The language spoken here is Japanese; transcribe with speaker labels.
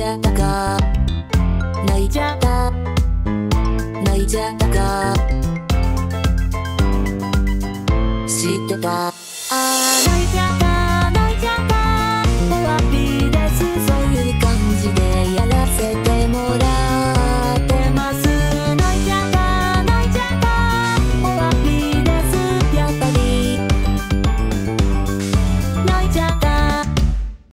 Speaker 1: ゃったか泣いちゃった泣いちゃったか知ってた